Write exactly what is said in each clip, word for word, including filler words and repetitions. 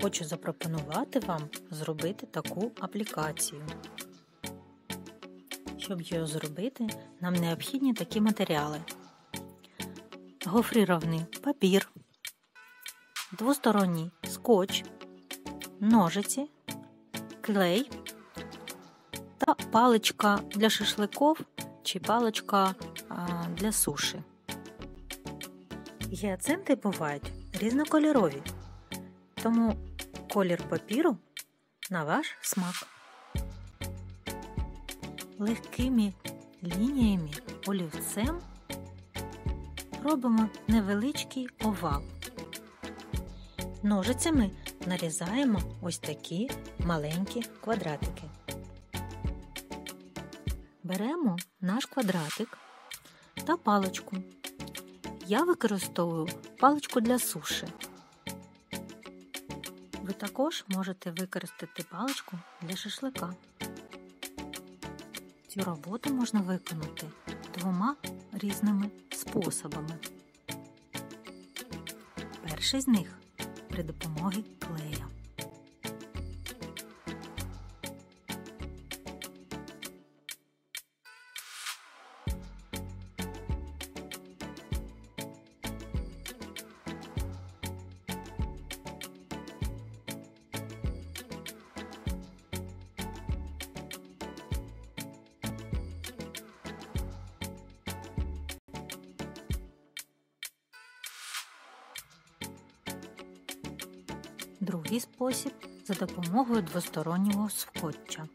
хочу запропонувати вам зробити таку аплікацію. Щоб її зробити, нам необхідні такі матеріали: гофрирований папір, двосторонній скотч, ножиці, клей та паличка для шашликів чи паличка для суші. Гіацинти бувають різнокольорові, тому колір папіру на ваш смак. Легкими лініями олівцем робимо невеличкий овал. Ножицями нарізаємо ось такі маленькі квадратики. Беремо наш квадратик та паличку. Я використовую паличку для суші. Ви також можете використати паличку для шашлика. Цю роботу можна виконати двома різними способами. Перший з них – при допомозі клея. Другий спосіб – за допомогою двостороннього скотча.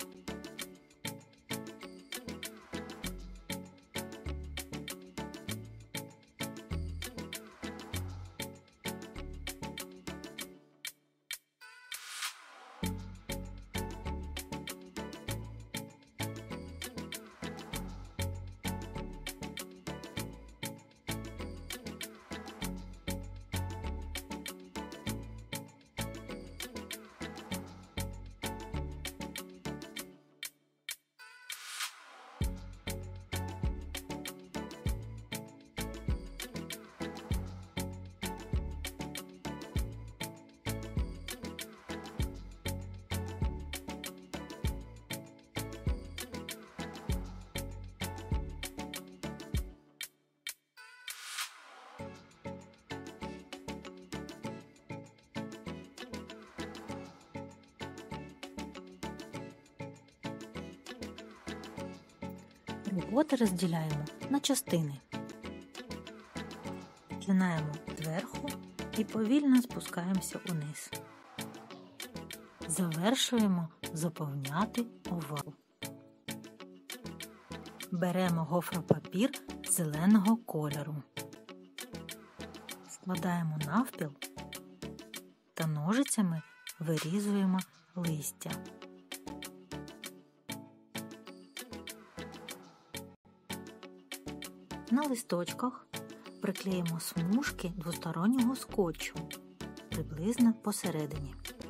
Роботи розділяємо на частини. Починаємо зверху і повільно спускаємося униз. Завершуємо заповняти овал. Беремо гофропапір зеленого кольору. Складаємо навпіл та ножицями вирізуємо листя. На листочках приклеїмо смужки двостороннього скотчу приблизно посередині.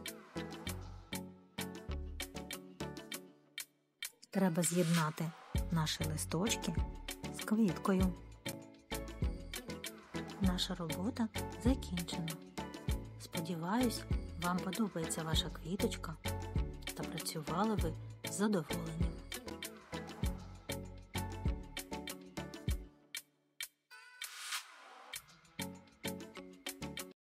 Треба з'єднати наші листочки з квіткою. Наша робота закінчена. Сподіваюсь, вам подобається ваша квіточка та працювали ви з задоволенням.